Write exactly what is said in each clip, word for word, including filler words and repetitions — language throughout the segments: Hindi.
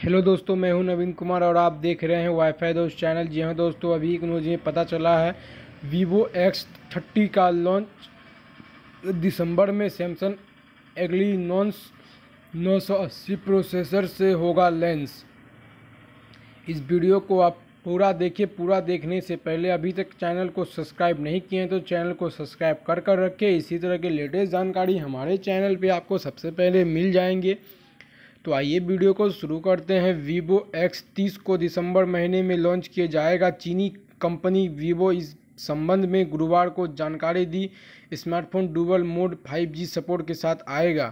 हेलो दोस्तों, मैं हूं नवीन कुमार और आप देख रहे हैं वाईफाई दोस्त चैनल। जी हां दोस्तों, अभी एक मुझे पता चला है वीवो एक्स थर्टी का लॉन्च दिसंबर में सैमसंग एक्लिनॉस नौ सौ अस्सी प्रोसेसर से होगा लेंस। इस वीडियो को आप पूरा देखिए। पूरा देखने से पहले अभी तक चैनल को सब्सक्राइब नहीं किए हैं तो चैनल को सब्सक्राइब कर कर रखें। इसी तरह की लेटेस्ट जानकारी हमारे चैनल पे आपको सबसे पहले मिल जाएंगे। तो आइए वीडियो को शुरू करते हैं। वीवो एक्स तीस को दिसंबर महीने में लॉन्च किया जाएगा। चीनी कंपनी वीवो इस संबंध में गुरुवार को जानकारी दी। Smartphone dual mode five G support के साथ आएगा।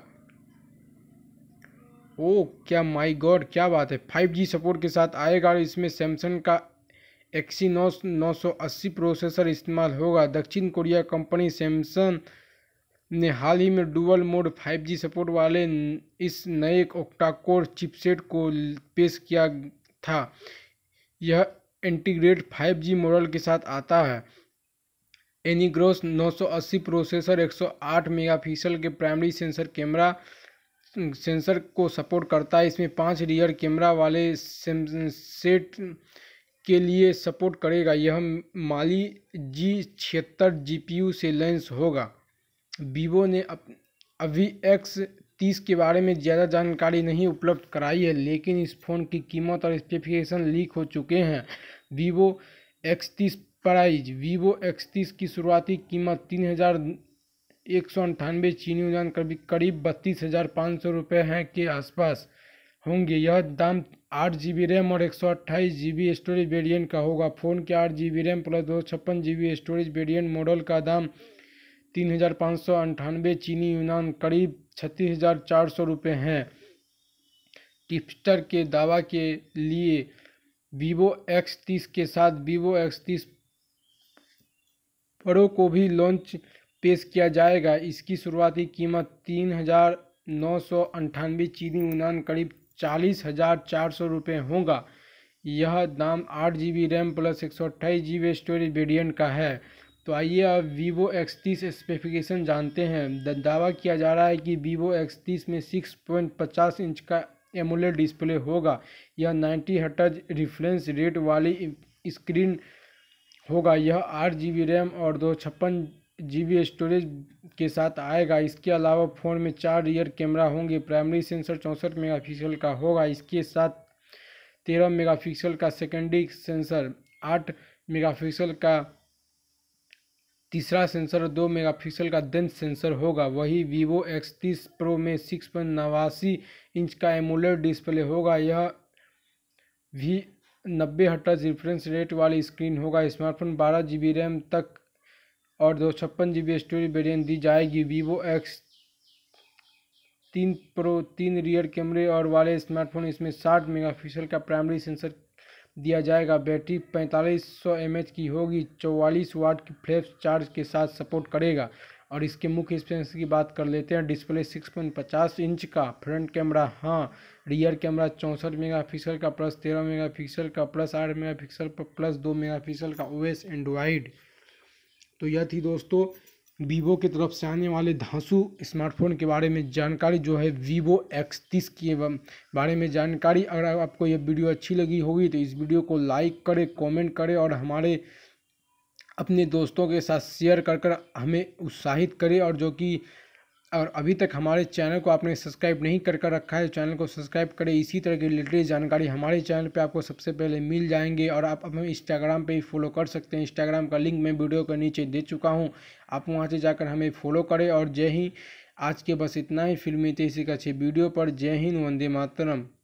ओ क्या, माय गॉड, क्या बात है, फाइव जी सपोर्ट के साथ आएगा और इसमें सैमसंग का एक्सिनोस नौ सौ अस्सी प्रोसेसर इस्तेमाल होगा। दक्षिण कोरिया कंपनी सैमसंग ने हाल ही में dual mode five G support वाले इस नए ओक्टा कोर चिपसेट को पेश किया था। यह इंटीग्रेट फाइव जी मॉडल के साथ आता है। एनिग्रोस नौ सौ अस्सी प्रोसेसर एक सौ आठ मेगापिक्सल के प्राइमरी सेंसर कैमरा सेंसर को सपोर्ट करता है। इसमें पांच रियर कैमरा वाले सेट के लिए सपोर्ट करेगा। यह माली जी छिहत्तर जीपीयू से लेंस होगा। वीवो ने अभी एक्स तीस के बारे में ज़्यादा जानकारी नहीं उपलब्ध कराई है, लेकिन इस फ़ोन की कीमत और स्पेसिफिकेशन लीक हो चुके हैं। वीवो एक्स तीस प्राइस। वीवो एक्स तीस की शुरुआती कीमत तीन हज़ार एक सौ अंठानवे चीनी यूआन करीब करीब बत्तीस हज़ार पाँच सौ रुपये हैं के आसपास होंगे। यह दाम आठ जी बी रैम और एक सौ अट्ठाईस जी बी स्टोरेज वेरिएंट का होगा। फ़ोन के आठ जी बी रैम प्लस दो सौ छप्पन G B storage variant model का दाम तीन हज़ार पाँच सौ अंठानवे चीनी यूनान करीब छत्तीस हज़ार चार सौ रुपये हैं। टिपस्टर के दावा के लिए वीवो एक्स तीस के साथ वीवो एक्स तीस प्रो को भी लॉन्च पेश किया जाएगा। इसकी शुरुआती कीमत तीन हज़ार नौ सौ अंठानवे चीनी यूनान करीब चालीस हज़ार चार सौ रुपये होगा। यह दाम आठ जी बी रैम प्लस एक सौ अट्ठाईस जी बी स्टोरेज वेरिएंट का है। तो आइए अब वीवो एक्स तीस स्पेसिफिकेशन जानते हैं। दावा किया जा रहा है कि वीवो एक्स तीस में सिक्स पॉइंट पचास इंच का एमोलेड डिस्प्ले होगा। यह नब्बे हर्ट्ज रिफ्रेश रेट वाली स्क्रीन होगा। यह आठ जी बी रैम और दो सौ छप्पन जी बी स्टोरेज के साथ आएगा। इसके अलावा फ़ोन में चार रियर कैमरा होंगे। प्राइमरी सेंसर चौंसठ मेगापिक्सल का होगा। इसके साथ तेरह मेगापिक्सल का सेकेंडरी सेंसर, आठ मेगापिक्सल का तीसरा सेंसर और दो मेगापिक्सल का डेंस सेंसर होगा। वही वीवो एक्स तीस प्रो में सिक्स पॉइंट नवासी इंच का एमोलेड डिस्प्ले होगा। यह भी नब्बे हर्ट्ज रिफ्रेश रेट वाली स्क्रीन होगा। स्मार्टफोन बारह जी बी रैम तक और दो सौ छप्पन जी बी स्टोरेज वेरिएंट दी जाएगी। वीवो एक्स तीन प्रो तीन रियर कैमरे और वाले स्मार्टफोन, इसमें साठ मेगापिक्सल का प्राइमरी सेंसर दिया जाएगा। बैटरी पैंतालीस सौ एम एच की होगी। चौवालीस वाट की फ्लैश चार्ज के साथ सपोर्ट करेगा। और इसके मुख्य स्पेक्स की बात कर लेते हैं। डिस्प्ले सिक्स पॉइंट पचास इंच का, फ्रंट कैमरा हाँ, रियर कैमरा चौंसठ मेगापिक्सल का प्लस तेरह मेगापिक्सल का प्लस आठ मेगापिक्सल पर प्लस दो मेगापिक्सल का ओएस एंड्रॉइड। तो यह थी दोस्तों वीवो की तरफ से आने वाले धांसू स्मार्टफोन के बारे में जानकारी, जो है वीवो एक्स तीस के बारे में जानकारी। अगर आपको यह वीडियो अच्छी लगी होगी तो इस वीडियो को लाइक करें, कमेंट करें और हमारे अपने दोस्तों के साथ शेयर कर कर हमें उत्साहित करें। और जो कि और अभी तक हमारे चैनल को आपने सब्सक्राइब नहीं कर कर रखा है, चैनल को सब्सक्राइब करें। इसी तरह की लेटेस्ट जानकारी हमारे चैनल पे आपको सबसे पहले मिल जाएंगे। और आप हमें इंस्टाग्राम पे भी फॉलो कर सकते हैं। इंस्टाग्राम का लिंक मैं वीडियो के नीचे दे चुका हूं, आप वहां से जाकर हमें फॉलो करें। और जय हिंद। आज के बस इतना ही। फिल्मी तेजी का अच्छे वीडियो पर जय हिंद, वंदे मातरम।